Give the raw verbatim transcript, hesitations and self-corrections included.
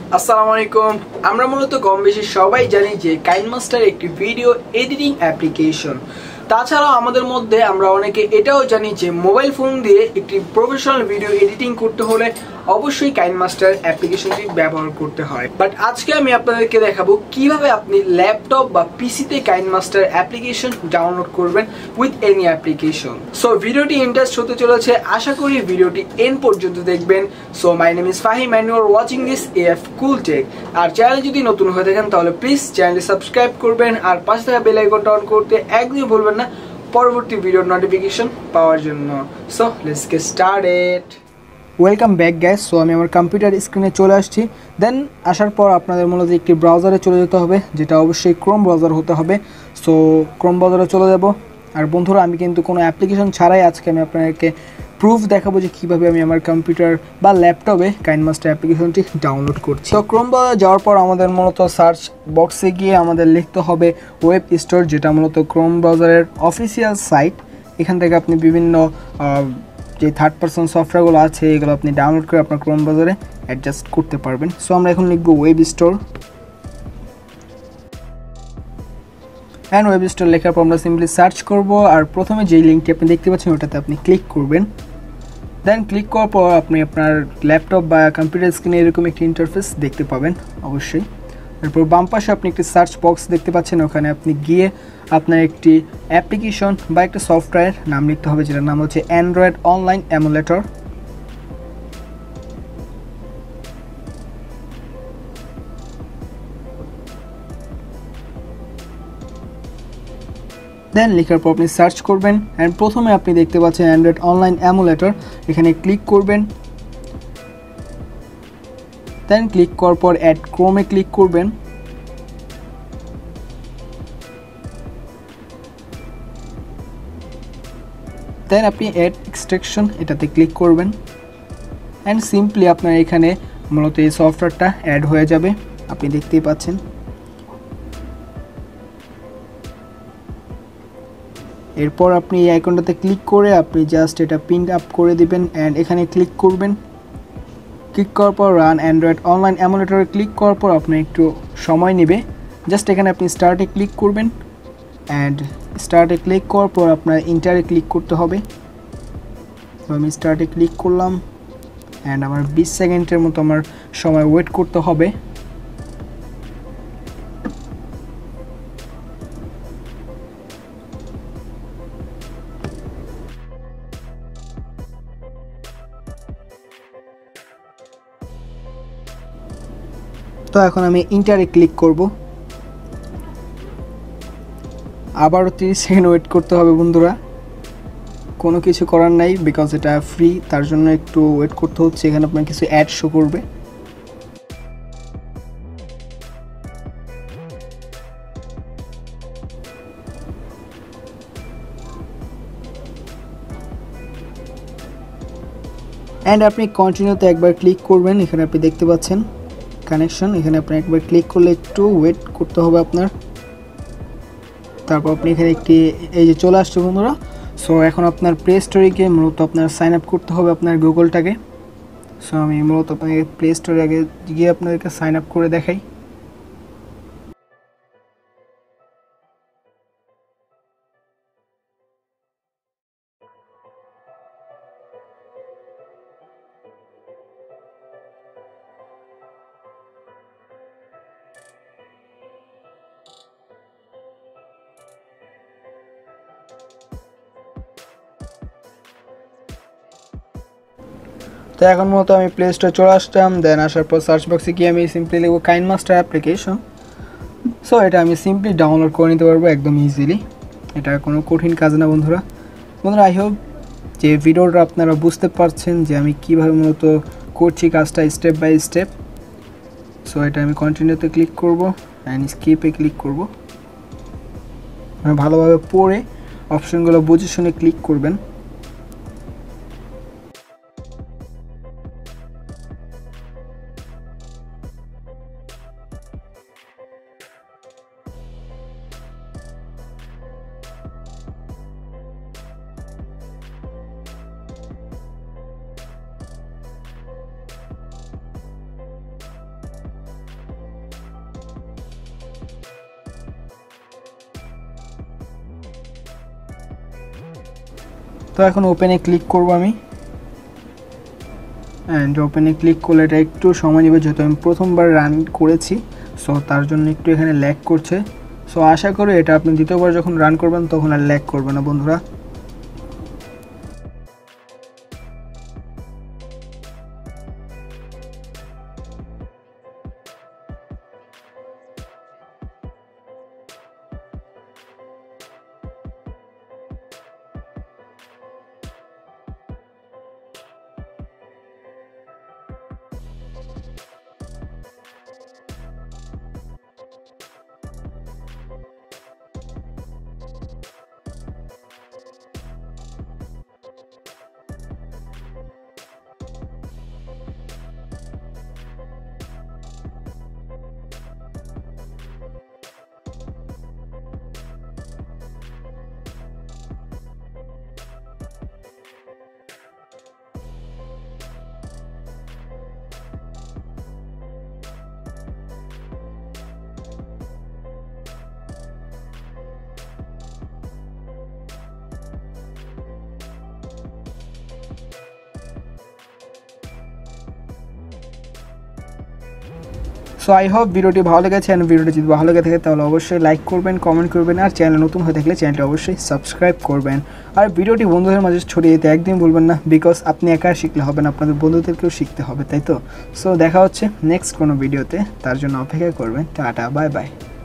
আসসালামু আলাইকুম। আমরা মূলত কম বেশি সবাই জানি যে কাইনমাস্টার একটি ভিডিও এডিটিং অ্যাপ্লিকেশন। তাছাড়াও আমাদের মধ্যে আমরা অনেকে এটাও জানি যে মোবাইল ফোন দিয়ে একটি প্রফেশনাল ভিডিও এডিটিং করতে হলে অবশ্যই কাইনমাস্টার অ্যাপ্লিকেশনটি ব্যবহার করতে হয়। বাট আজকে আমি আপনাদেরকে দেখাবো কিভাবে আপনি ল্যাপটপ বা পিসিতে কাইনমাস্টার অ্যাপ্লিকেশন ডাউনলোড করবেন উইথ এনি অ্যাপ্লিকেশন। সো ভিডিওটি ইন্টারেস্ট হতে চলেছে, আশা করি ভিডিওটি এন্ড পর্যন্ত দেখবেন। So my name is Fahim and you are watching this AF cool tech. আর চ্যানেল যদি নতুন হয়ে থাকেন তাহলে প্লিজ চ্যানেলটি সাবস্ক্রাইব করবেন আর পাশে থাকা বেল আইকনটা অন করতে একদমই ভুলবেন না পরবর্তী ভিডিওর নোটিফিকেশন পাওয়ার জন্য। So let's get started. Welcome back guys. So আমি আমার কম্পিউটার স্ক্রিনে চলে আসছি। দেন আসার পর আপনাদের মূলত একটি ব্রাউজারে চলে যেতে হবে, যেটা অবশ্যই ক্রোম ব্রাউজার হতে হবে। সো ক্রোম ব্রাউজারে চলে যাব। আর বন্ধুরা, আমি কিন্তু কোনো অ্যাপ্লিকেশন ছাড়াই আজকে আমি আপনাদেরকে প্রুফ দেখাবো যে কীভাবে আমি আমার কম্পিউটার বা ল্যাপটপে কাইনমাস্টার অ্যাপ্লিকেশনটি ডাউনলোড করছি। তো ক্রোম ব্রাউজারে যাওয়ার পর আমাদের মূলত সার্চ বক্সে গিয়ে আমাদের লিখতে হবে ওয়েব স্টোর, যেটা মূলত ক্রোম ব্রাউজারের অফিসিয়াল সাইট। এখান থেকে আপনি বিভিন্ন যে থার্ড পার্সন সফটওয়্যারগুলো আছে এগুলো আপনি ডাউনলোড করে আপনার ক্রোম ব্রাউজারে অ্যাডজাস্ট করতে পারবেন। সো আমরা এখন লিখব web store. And web store লেখার পর আমরা সিম্পলি সার্চ করব। আর প্রথমে যেই লিঙ্কটি আপনি দেখতে পাচ্ছেন ওটাতে আপনি ক্লিক করবেন। দেন ক্লিক করার পর আপনি আপনার ল্যাপটপ বা কম্পিউটার স্ক্রিনে এরকম একটি ইন্টারফেস দেখতে পাবেন অবশ্যই। এরপর বাম পাশে আপনি একটি সার্চ বক্স দেখতে পাচ্ছেন, ওখানে আপনি গিয়ে আপনার একটি অ্যাপ্লিকেশন বা একটা সফটওয়্যার নাম লিখতে হবে, যেটার নাম হচ্ছে অ্যান্ড্রয়েড অনলাইন এমুলেটর। দেন লেখার পর আপনি সার্চ করবেন অ্যান্ড প্রথমে আপনি দেখতে পাচ্ছেন অ্যান্ড্রয়েড অনলাইন এমুলেটর, এখানে ক্লিক করবেন। দেন ক্লিক করার পর অ্যাড ক্রোমে ক্লিক করবেন। দেন আপনি অ্যাড এক্সট্রাকশন এটাতে ক্লিক করবেন অ্যান্ড সিম্পলি আপনার এখানে মূলত এই সফটওয়্যারটা অ্যাড হয়ে যাবে, আপনি দেখতেই পাচ্ছেন। এরপর আপনি এই আইকনটাতে ক্লিক করে আপনি জাস্ট এটা প্রিন্ট আপ করে দিবেন অ্যান্ড এখানে ক্লিক করবেন। ক্লিক করার পর রান অ্যান্ড্রয়েড অনলাইন এমুলেটরে ক্লিক করার পর আপনার একটু সময় নেবে। জাস্ট এখানে আপনি স্টার্টে ক্লিক করবেন অ্যান্ড স্টার্টে ক্লিক করার পর আপনার ইন্টারে ক্লিক করতে হবে। তো আমি স্টার্টে ক্লিক করলাম অ্যান্ড আমার বিশ সেকেন্ডের মতো আমার সময় ওয়েট করতে হবে। তো এখন আমি ইন্টারে ক্লিক করব। আবারও তিরিশ সেকেন্ড ওয়েট করতে হবে বন্ধুরা, কোনো কিছু করার নাই, বিকজ এটা ফ্রি, তার জন্য একটু ওয়েট করতে হচ্ছে। এখানে আপনার কিছু অ্যাড শো করবে। অ্যান্ড আপনি কন্টিনিউতে একবার ক্লিক করবেন। এখানে আপনি দেখতে পাচ্ছেন কানেকশন, এখানে আপনি একবার ক্লিক করলে একটু ওয়েট করতে হবে আপনার। তারপর আপনি এখানে একটি এই যে চলে আসছে বন্ধুরা। সো এখন আপনার প্লে স্টোরে গিয়ে মূলত আপনার সাইন আপ করতে হবে আপনার গুগলটাকে। সো আমি মূলত আপনাকে প্লে স্টোরে আগে গিয়ে আপনাদেরকে সাইন আপ করে দেখাই। তো এখন মতো আমি প্লে স্টোরে চলে আসলাম। দেন আসার পর সার্চ বক্সে গিয়ে আমি সিম্পলি লিখব কাইনমাস্টার অ্যাপ্লিকেশন। সো এটা আমি সিম্পলি ডাউনলোড করে নিতে পারবো একদম ইজিলি, এটা কোনো কঠিন কাজ না বন্ধুরা। বন্ধুরা, আই হোপ যে ভিডিওটা আপনারা বুঝতে পারছেন যে আমি কীভাবে মূলত করছি কাজটা স্টেপ বাই স্টেপ। সো এটা আমি কন্টিনিউতে ক্লিক করব অ্যান্ড স্কিপে ক্লিক করব। ভালোভাবে পড়ে অপশনগুলো বুঝে শুনে ক্লিক করবেন। তো এখন ওপেনে ক্লিক করব আমি, অ্যান্ড ওপেনে ক্লিক করলে এটা একটু সময় নেবে যেহেতু আমি প্রথমবার রান করেছি, সো তার জন্য একটু এখানে ল্যাগ করছে। সো আশা করি এটা আপনি দ্বিতীয়বার যখন রান করবেন তখন আর ল্যাগ করবে না বন্ধুরা। সো আই হোপ ভিডিওটি ভালো লেগেছে, অ্যান্ড ভিডিওটি যদি ভালো লেগে থাকে তাহলে অবশ্যই লাইক করবেন, কমেন্ট করবেন, আর চ্যানেল নতুন হয়ে থাকলে চ্যানেলটি অবশ্যই সাবস্ক্রাইব করবেন। আর ভিডিওটি বন্ধুদের মাঝে ছড়িয়ে দিতে একদিন বলবেন না, বিকজ আপনি একা শিখলে হবে না, আপনাদের বন্ধুদেরকেও শিখতে হবে, তাই তো? সো দেখা হচ্ছে নেক্সট কোনো ভিডিওতে, তার জন্য অপেক্ষা করবেন। Tata, bye by.